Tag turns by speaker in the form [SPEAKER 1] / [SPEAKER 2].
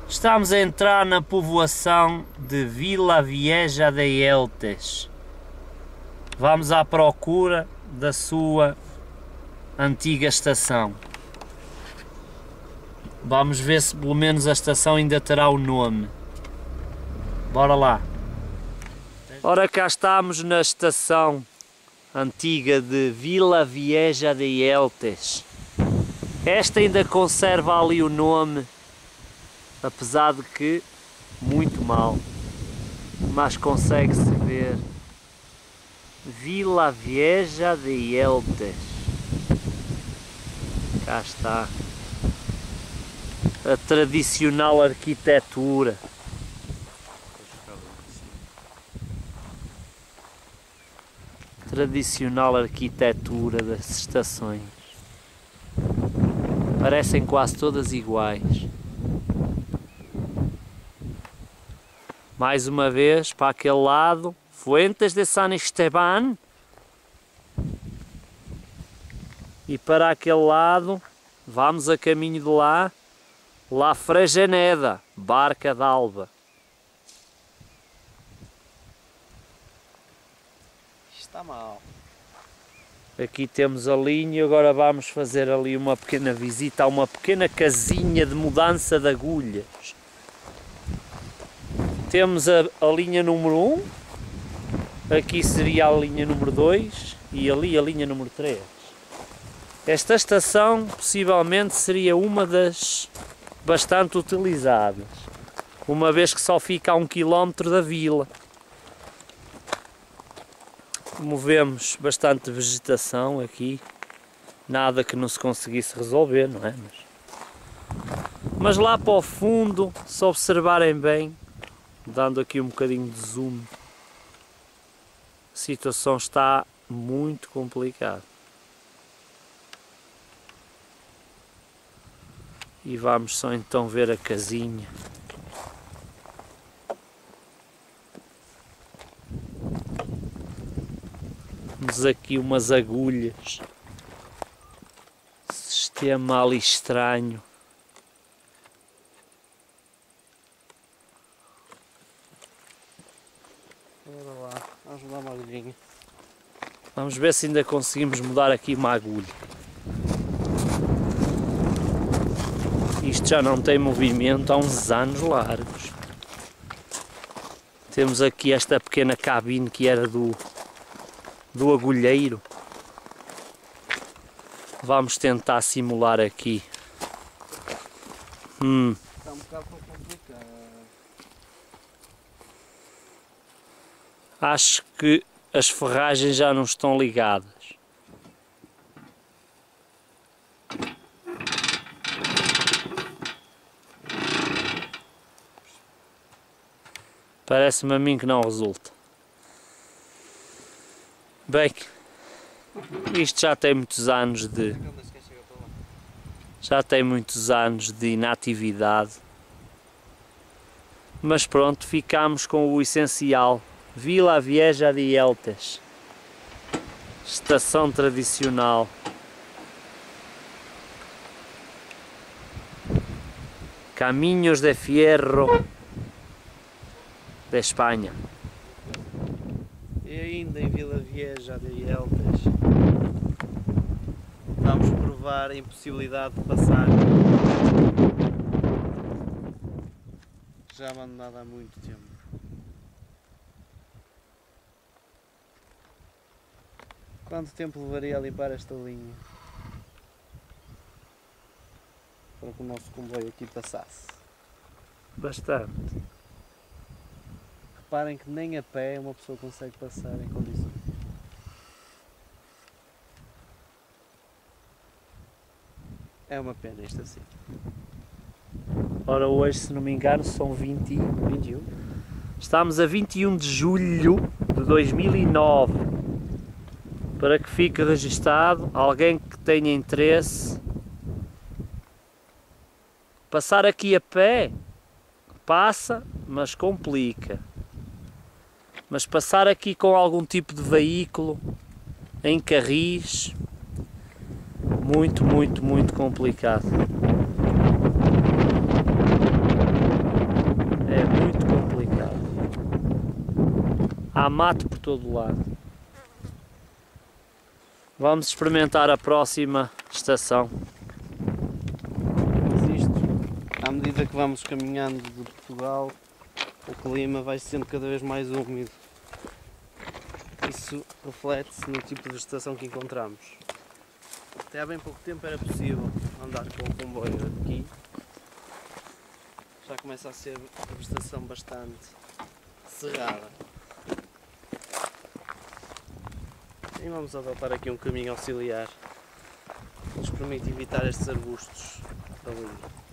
[SPEAKER 1] Estamos a entrar na povoação de Vila Vieja de Eltes. Vamos à procura da sua antiga estação. Vamos ver se pelo menos a estação ainda terá o nome. Bora lá. Ora, cá estamos na estação antiga de Vila Vieja de Eltes. Esta ainda conserva ali o nome, apesar de que muito mal, mas consegue-se ver. Vila Vieja de Eltes. Cá está a tradicional arquitetura. Tradicional arquitetura das estações. Parecem quase todas iguais. Mais uma vez para aquele lado, Fuentes de San Esteban. E para aquele lado, vamos a caminho de lá, La Fregeneda, Barca d'Alba.
[SPEAKER 2] Está mal.
[SPEAKER 1] Aqui temos a linha, agora vamos fazer ali uma pequena visita a uma pequena casinha de mudança de agulhas. Temos a linha número 1, aqui seria a linha número 2 e ali a linha número 3. Esta estação possivelmente seria uma das bastante utilizadas, uma vez que só fica a 1 km da vila. Como vemos, bastante vegetação aqui, nada que não se conseguisse resolver, não é? Mas lá para o fundo, se observarem bem, dando aqui um bocadinho de zoom, a situação está muito complicada. E vamos só então ver a casinha. Temos aqui umas agulhas. Sistema ali estranho.
[SPEAKER 2] Bora lá, vamos mudar uma agulhinha.
[SPEAKER 1] Vamos ver se ainda conseguimos mudar aqui uma agulha. Isto já não tem movimento há uns anos largos. Temos aqui esta pequena cabine que era do agulheiro. Vamos tentar simular aqui.
[SPEAKER 2] Está um bocado complicado.
[SPEAKER 1] Acho que as ferragens já não estão ligadas. Parece-me a mim que não resulta. Bem, isto já tem muitos anos de... Já tem muitos anos de inatividade. Mas pronto, ficamos com o essencial. Vila Vieja de Eltes. Estação tradicional. Caminhos de Fierro de Espanha.
[SPEAKER 2] E ainda em Vila Vieja de Eltes vamos provar a impossibilidade de passar. Já abandonado há muito tempo. Quanto tempo levaria a limpar esta linha para que o nosso comboio aqui passasse?
[SPEAKER 1] Bastante.
[SPEAKER 2] Reparem que nem a pé uma pessoa consegue passar em condições. É uma pena isto assim.
[SPEAKER 1] Ora, hoje, se não me engano, são 21. Estamos a 21 de julho de 2009. Para que fique registado, alguém que tenha interesse, passar aqui a pé, passa, mas complica. Mas passar aqui com algum tipo de veículo, em carris, muito complicado. é muito complicado. Há mato por todo o lado. Vamos experimentar a próxima estação.
[SPEAKER 2] Mas isto, à medida que vamos caminhando de Portugal, o clima vai sendo cada vez mais úmido. Isso reflete-se no tipo de vegetação que encontramos. Até há bem pouco tempo era possível andar com o comboio aqui. Já começa a ser a vegetação bastante cerrada. E vamos adotar aqui um caminho auxiliar que nos permite evitar estes arbustos ali.